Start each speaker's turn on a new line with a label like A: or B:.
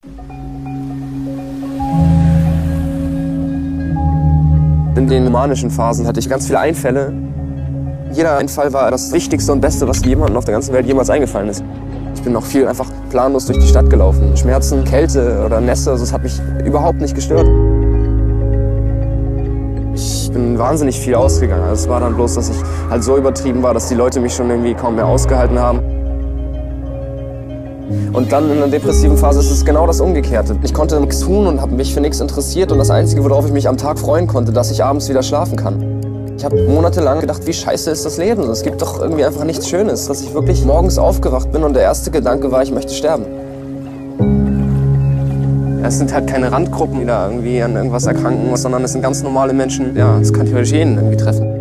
A: In den manischen Phasen hatte ich ganz viele Einfälle. Jeder Einfall war das Wichtigste und Beste, was jemandem auf der ganzen Welt jemals eingefallen ist. Ich bin noch viel einfach planlos durch die Stadt gelaufen. Schmerzen, Kälte oder Nässe, das hat mich überhaupt nicht gestört. Ich bin wahnsinnig viel ausgegangen. Es war dann bloß, dass ich halt so übertrieben war, dass die Leute mich schon irgendwie kaum mehr ausgehalten haben. Und dann in der depressiven Phase ist es genau das Umgekehrte. Ich konnte nichts tun und habe mich für nichts interessiert. Und das Einzige, worauf ich mich am Tag freuen konnte, dass ich abends wieder schlafen kann. Ich habe monatelang gedacht, wie scheiße ist das Leben? Es gibt doch irgendwie einfach nichts Schönes. Dass ich wirklich morgens aufgewacht bin und der erste Gedanke war, ich möchte sterben. Es sind halt keine Randgruppen, die da irgendwie an irgendwas erkranken, sondern es sind ganz normale Menschen. Ja, es kann theoretisch jeden irgendwie treffen.